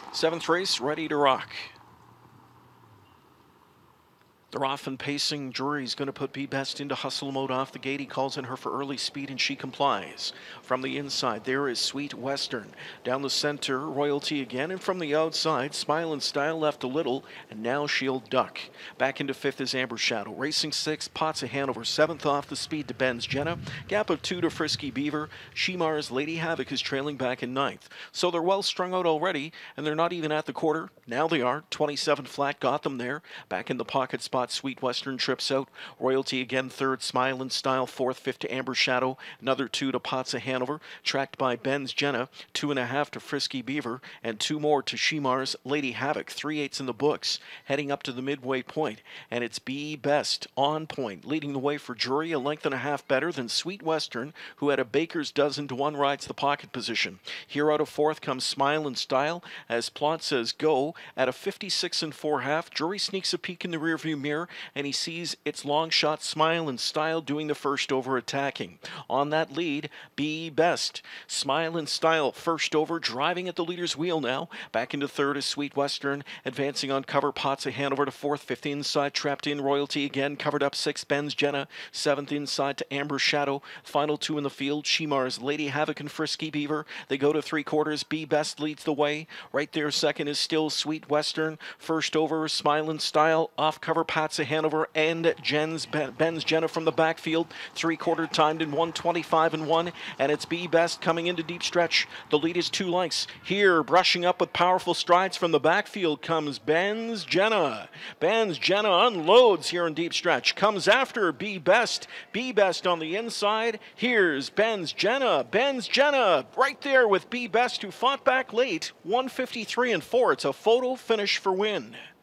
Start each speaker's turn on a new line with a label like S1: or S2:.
S1: Seventh race, ready to rock. They're off and pacing. Drury's going to put Be Best into hustle mode off the gate. He calls in her for early speed and she complies. From the inside, there is Sweet Western. Down the center, Royalty again. And from the outside, Smile and Style left a little. And now she'll duck. Back into fifth is Amber Shadow. Racing sixth, Potts of Hanover. Seventh off the speed to Ben's Jenna. Gap of 2 to Frisky Beaver. Shemar's Lady Havoc is trailing back in ninth. So they're well strung out already. And they're not even at the quarter. Now they are. 27 flat got them there. Back in the pocket spot. Sweet Western trips out. Royalty again third. Smile and Style fourth. Fifth to Amber Shadow. Another 2 to Potts of Hanover. Tracked by Ben's Jenna. 2.5 to Frisky Beaver. And 2 more to Shemar's Lady Havoc. 3/8 in the books. Heading up to the midway point. And it's Be Best on point. Leading the way for Drury. A length and a half better than Sweet Western, who had a baker's dozen to 1 rides the pocket position. Here out of fourth comes Smile and Style as Plot says go at a 56 4/2. Drury sneaks a peek in the rearview mirror and he sees its long shot Smile and Style doing the first over attacking. On that lead, Be Best. Smile and Style first over, driving at the leader's wheel now. Back into third is Sweet Western, advancing on cover. Potts of Hanover to fourth. Fifth inside, trapped in. Royalty again, covered up. Sixth, Ben's Jenna. Seventh inside to Amber Shadow. Final 2 in the field, Shemar's Lady Havoc and Frisky Beaver. They go to 3/4. Be Best leads the way. Right there, second is still Sweet Western. First over, Smile and Style. Off cover, Potts of Hanover and Ben's Jenna from the backfield. 3/4 timed in 1:25 and 1. And it's Be Best coming into deep stretch. The lead is 2 lengths. Here, brushing up with powerful strides from the backfield comes Ben's Jenna. Ben's Jenna unloads here in deep stretch. Comes after Be Best. Be Best on the inside. Here's Ben's Jenna. Ben's Jenna right there with Be Best, who fought back late. 1:53 and 4. It's a photo finish for win.